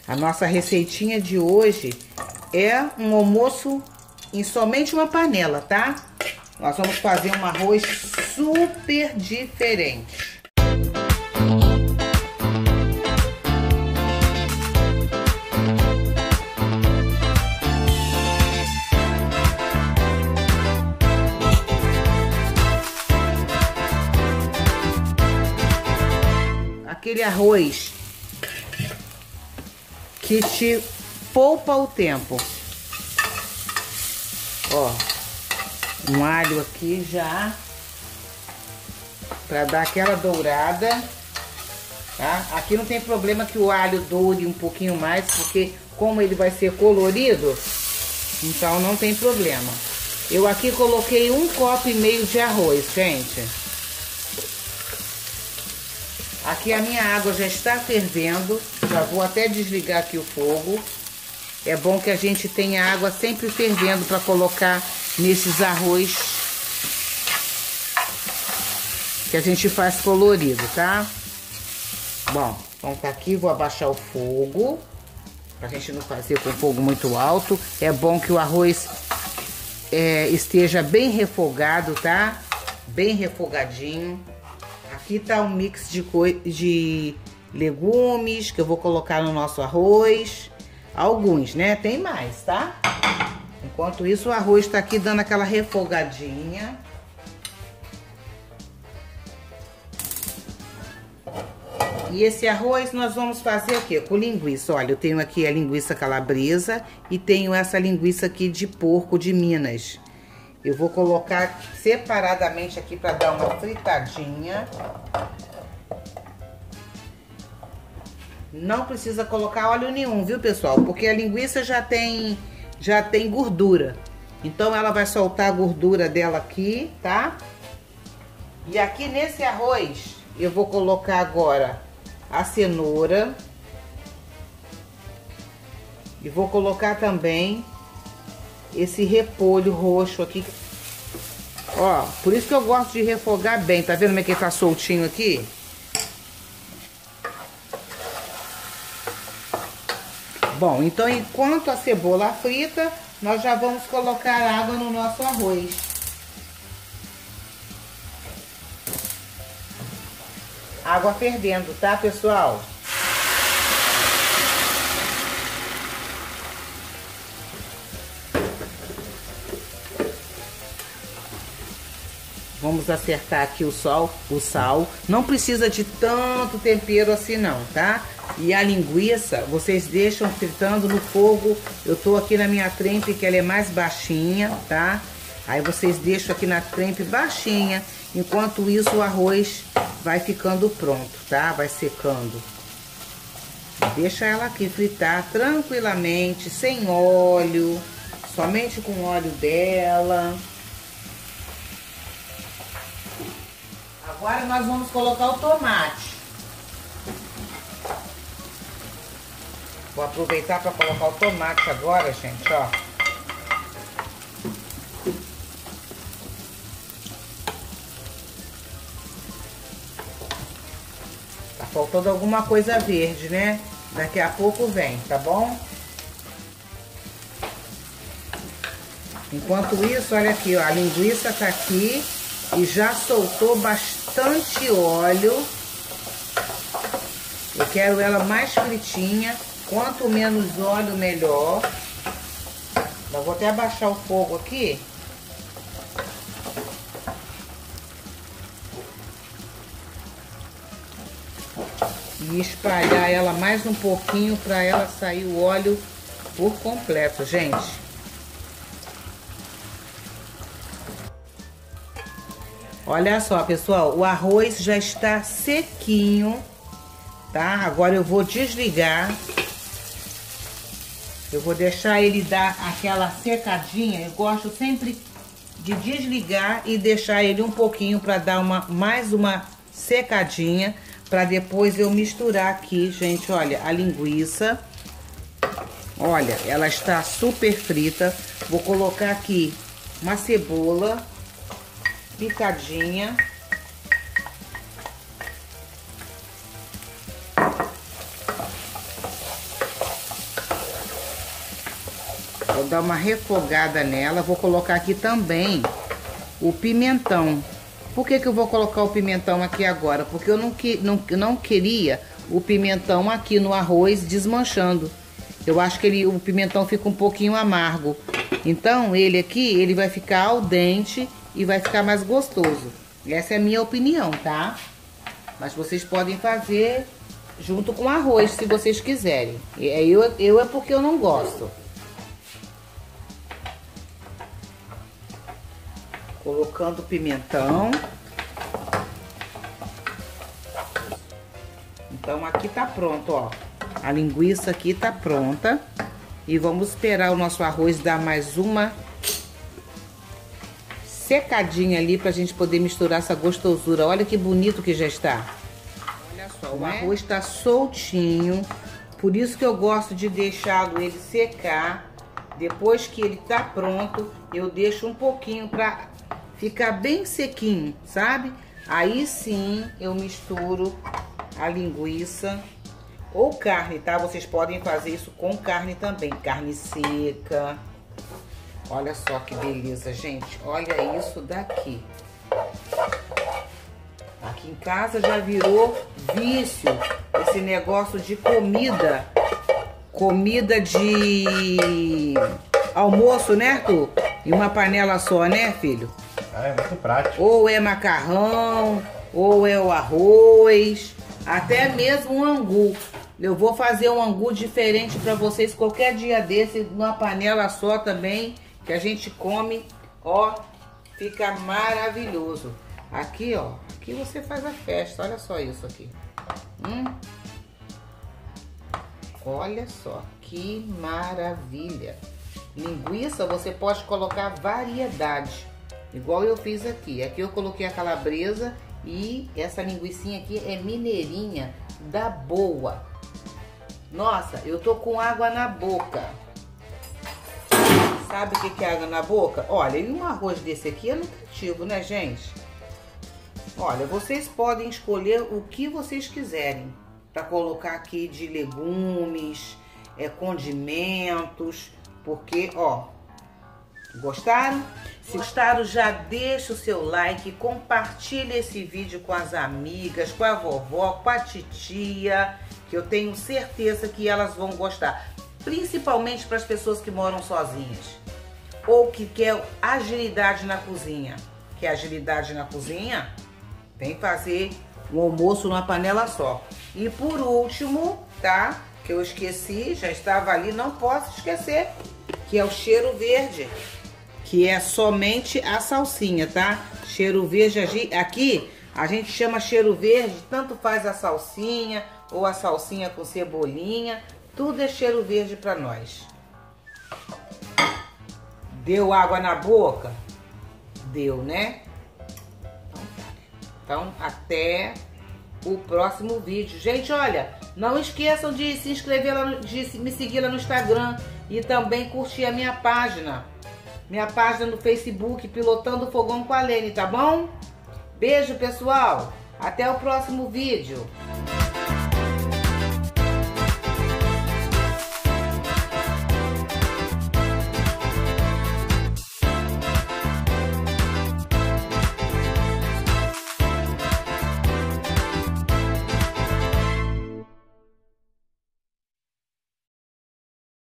A nossa receitinha de hoje é um almoço em somente uma panela, tá? Nós vamos fazer um arroz super diferente. Aquele arroz que te poupa o tempo. Ó, um alho aqui já para dar aquela dourada, tá? Aqui não tem problema que o alho doure um pouquinho mais, porque como ele vai ser colorido, então não tem problema. Eu aqui coloquei 1,5 copo de arroz, gente. Aqui a minha água já está fervendo, já vou até desligar aqui o fogo. É bom que a gente tenha água sempre fervendo para colocar nesses arroz que a gente faz colorido, tá? Bom, então tá aqui, vou abaixar o fogo, pra gente não fazer com o fogo muito alto. É bom que o arroz esteja bem refogado, tá? Bem refogadinho. Aqui tá um mix de legumes que eu vou colocar no nosso arroz. Alguns, né? Tem mais, tá? Enquanto isso, o arroz tá aqui dando aquela refogadinha. E esse arroz nós vamos fazer o quê? Com linguiça. Olha, eu tenho aqui a linguiça calabresa e tenho essa linguiça aqui de porco de Minas. Eu vou colocar separadamente aqui para dar uma fritadinha. Não precisa colocar óleo nenhum, viu, pessoal? Porque a linguiça já tem gordura. Então ela vai soltar a gordura dela aqui, tá? E aqui nesse arroz eu vou colocar agora a cenoura. E vou colocar também esse repolho roxo aqui. Ó, por isso que eu gosto de refogar bem. Tá vendo como é que ele tá soltinho aqui? Bom, então enquanto a cebola frita, nós já vamos colocar água no nosso arroz. Água fervendo, tá, pessoal? Vamos acertar aqui o sal. Não precisa de tanto tempero assim não, tá? E a linguiça, vocês deixam fritando no fogo. Eu tô aqui na minha trempe, que ela é mais baixinha, tá? Aí vocês deixam aqui na trempe baixinha. Enquanto isso, o arroz vai ficando pronto, tá? Vai secando. Deixa ela aqui fritar tranquilamente, sem óleo. Somente com o óleo dela. Agora nós vamos colocar o tomate. Vou aproveitar para colocar o tomate agora, gente, ó. Tá faltando alguma coisa verde, né? Daqui a pouco vem, tá bom? Enquanto isso, olha aqui, ó, a linguiça tá aqui e já soltou bastante óleo. Eu quero ela mais fritinha. Quanto menos óleo, melhor. Eu vou até abaixar o fogo aqui. E espalhar ela mais um pouquinho para ela sair o óleo por completo, gente. Olha só, pessoal, o arroz já está sequinho, tá? Agora eu vou desligar. Eu vou deixar ele dar aquela secadinha. Eu gosto sempre de desligar e deixar ele um pouquinho para dar mais uma secadinha, para depois eu misturar aqui, gente, olha, a linguiça. Olha, ela está super frita. Vou colocar aqui uma cebola picadinha. dar uma refogada nela. Vou colocar aqui também o pimentão. Por que que eu vou colocar o pimentão aqui agora? Porque eu não queria o pimentão aqui no arroz desmanchando. Eu acho que o pimentão fica um pouquinho amargo. Então, ele aqui, ele vai ficar al dente e vai ficar mais gostoso. Essa é a minha opinião, tá? Mas vocês podem fazer junto com arroz, se vocês quiserem. Eu é porque eu não gosto. Colocando pimentão. Então, aqui tá pronto, ó. A linguiça aqui tá pronta. E vamos esperar o nosso arroz dar mais uma secadinha ali pra gente poder misturar essa gostosura. Olha que bonito que já está. Olha só, o arroz tá soltinho. Por isso que eu gosto de deixá-lo ele secar. Depois que ele tá pronto, eu deixo um pouquinho pra ficar bem sequinho, sabe? Aí sim eu misturo a linguiça ou carne, tá? Vocês podem fazer isso com carne também, carne seca. Olha só que beleza, gente. Olha isso daqui. Aqui em casa já virou vício esse negócio de comida. Comida de almoço, né, Arthur? Em uma panela só, né, filho? É muito prático. Ou é macarrão, ou é o arroz, até mesmo um angu. Eu vou fazer um angu diferente para vocês qualquer dia desse, numa panela só também, que a gente come, ó, fica maravilhoso. Aqui, ó, aqui você faz a festa, olha só isso aqui. Olha só, que maravilha. Linguiça você pode colocar variedade, igual eu fiz aqui. Aqui eu coloquei a calabresa e essa linguicinha aqui é mineirinha da boa. Nossa, eu tô com água na boca. Sabe o que é água na boca? Olha, e um arroz desse aqui é nutritivo, né, gente? Olha, vocês podem escolher o que vocês quiserem para colocar aqui de legumes, condimentos, porque, ó, gostaram? Se gostaram, já deixa o seu like, compartilha esse vídeo com as amigas, com a vovó, com a titia, que eu tenho certeza que elas vão gostar. Principalmente para as pessoas que moram sozinhas ou que quer agilidade na cozinha. Quer agilidade na cozinha? Vem fazer um almoço numa panela só. E por último, tá? Que eu esqueci, já estava ali, não posso esquecer, que é o cheiro verde, que é somente a salsinha, tá? Cheiro verde aqui, a gente chama cheiro verde, tanto faz a salsinha ou a salsinha com cebolinha, tudo é cheiro verde para nós. Deu água na boca? Deu, né? Então, até o próximo vídeo. Gente, olha, não esqueçam de se inscrever lá, de me seguir lá no Instagram e também curtir a minha página. Minha página no Facebook, Pilotando Fogão com a Lene, tá bom? Beijo, pessoal. Até o próximo vídeo.